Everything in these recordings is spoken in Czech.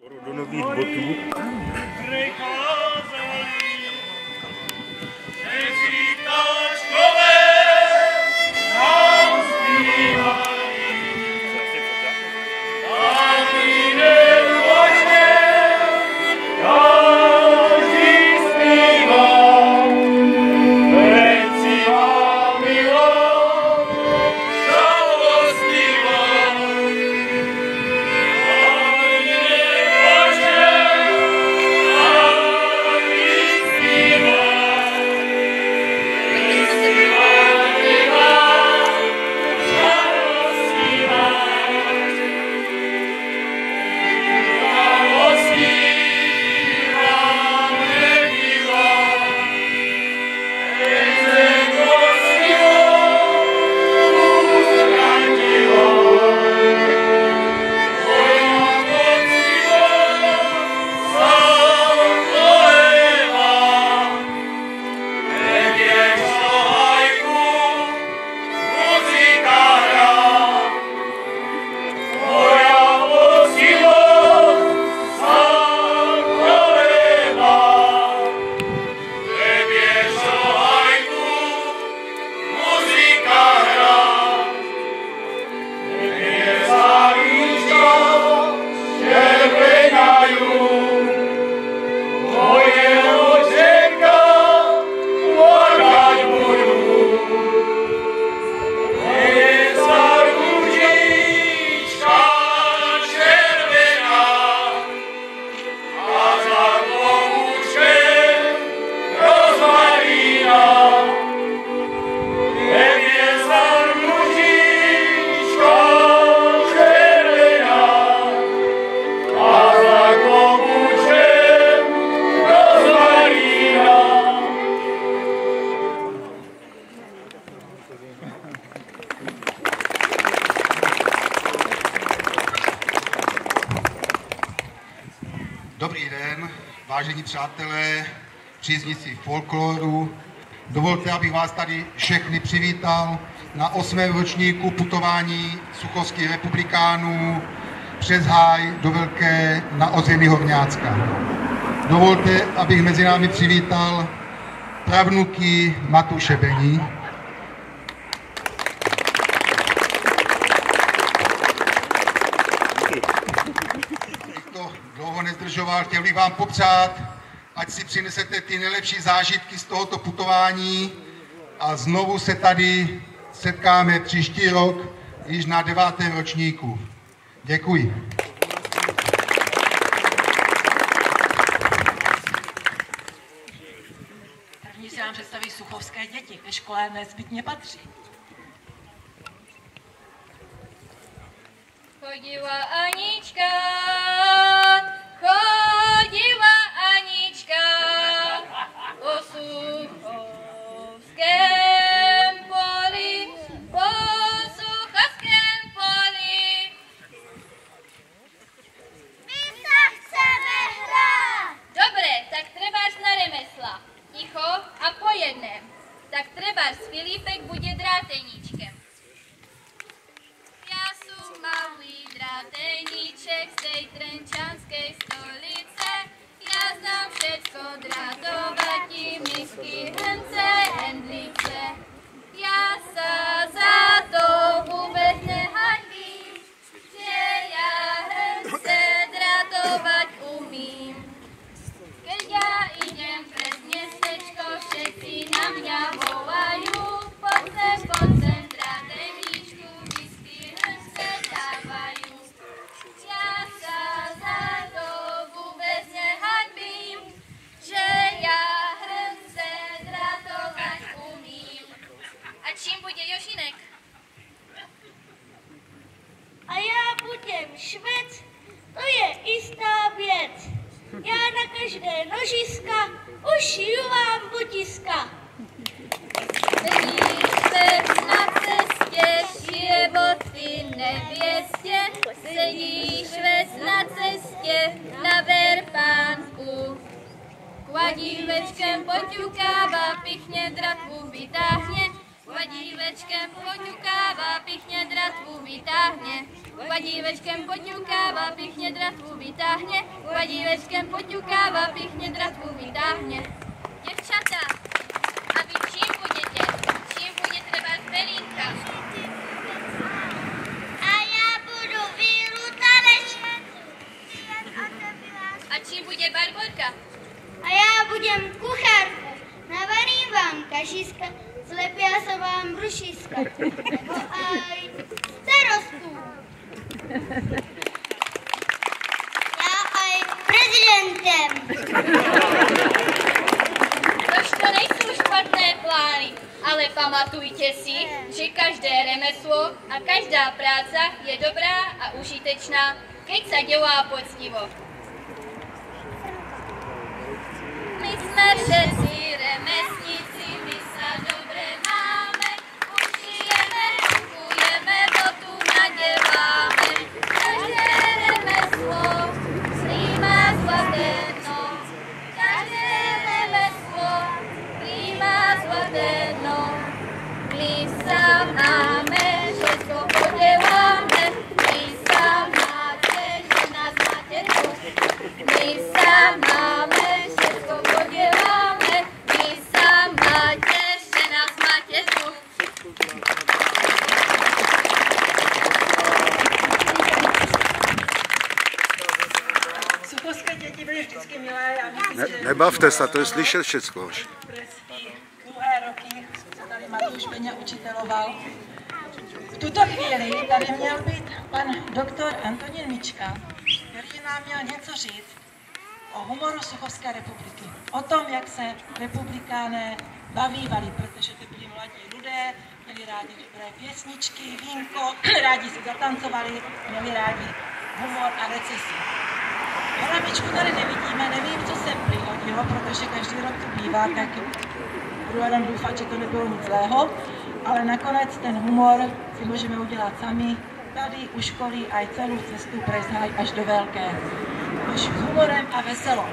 Do nových botů. Dobrý den, vážení přátelé, příznivci folkloru. Dovolte, abych vás tady všechny přivítal na 8. ročníku putování suchovských republikánů přes Háj do Velké na ozemí Horňácka. Dovolte, abych mezi námi přivítal pravnuky Matuše Bení, dlouho nezdržoval, chtěl bych vám popřát, ať si přinesete ty nejlepší zážitky z tohoto putování a znovu se tady setkáme příští rok, již na 9. ročníku. Děkuji. První si vám představí suchovské děti, ke škole nezbytně patří. Chodila Anička, chodila Anička po suchovském poli, po suchovském poli. My se chceme hrát. Dobré, tak trebárs na remesla. Ticho a po jednem. Tak trebárs Filipek bude dráteníčkem. Já jsem malý dráteníček z tej trenčanskej stolice. Já znám všetko drátovatí, misky, hrnce, hendlice. Já sa za to vůbec nehanbím, že já hrnce drátovat umím. Keď já idem přes městečko, všetci na mňa volajú. Poď sem, dráteníčku, misky, hrnce dávajú. Já sa za to vůbec nehanbím, že já hrnce drátovat umím. A čím bude Jožinek? A já budem švec, to je jistá věc. Já na každé nožiska ušiju vám botiska. Sedíš švec na cestě, šije boty nevěstě. Sedíš švec na cestě, na verpánku. Kladívečkem poťukává, pichně dratvu vytáhne. Kladívečkem poťukává, pichně dratvu vytáhne. Vadívečkem poťukává, pěkně dratvu vytáhne, vadívečkem poťukává, pěkně dratvu vytáhne. Děvčata, a vy čím budete? Čím bude třeba zbelinka? A já budu Vílu tanečník. A čím bude Barborka? A já budem kuchárku. Navarím vám kašiska, zlepia sa vám brušiska. Nebo aj starostu. Já aj prezidentem. Tož to nejsou špatné plány, ale pamatujte si, že každé remeslo a každá práca je dobrá a užitečná, keď sa dělá poctivo. My jsme všetci remesníci, my sa dobre máme, ušijeme, kukujeme, botu naděláme. Každé remeslo slímá zlaté dno, každé remeslo slímá zlaté dno. My sa máme, všetko poděláme, my sa máte, že nás máte tu. My sa máme, všetko poděláme, my sa máte, že nás máte tu. Suchovské děti byly vždycky milé. Já myslím, že Nebavte se, to je slyšet všecko už. dlouhé roky se tady Matouš Peňa učiteloval. V tuto chvíli tady měl být pan doktor Antonín Mička, který nám měl něco říct o humoru Suchovské republiky. O tom, jak se republikáné bavívali, protože to byli mladí lidé, měli rádi dobré pěsničky, vínko, rádi si zatancovali, měli rádi humor a recesi. Pana Mičku tady nevidíme, nevím, co se přihodilo, protože každý rok tu bývá, tak budu jenom doufat, že to nebylo nic zlého, ale nakonec ten humor si můžeme udělat sami, tady u školy a celou cestu prejsť až do Velké. Už s humorem a veselo.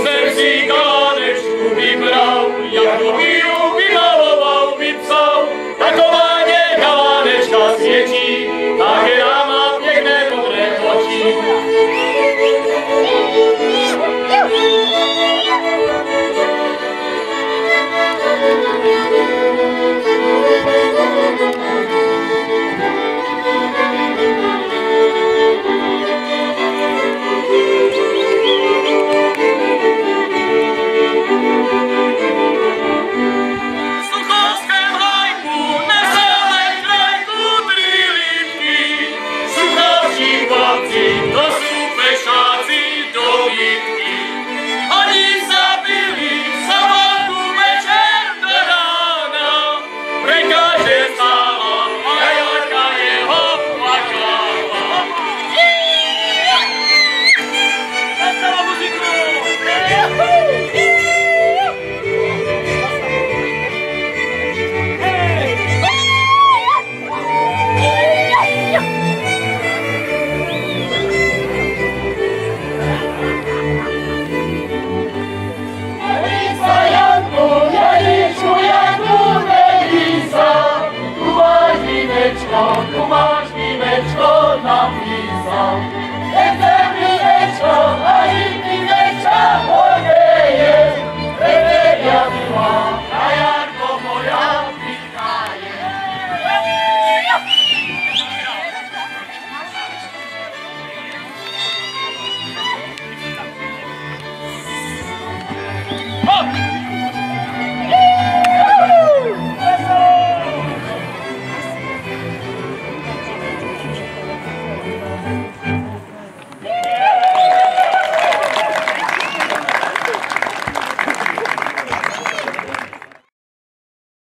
Jak to vybral, jak to vymaloval, vypsal, hop!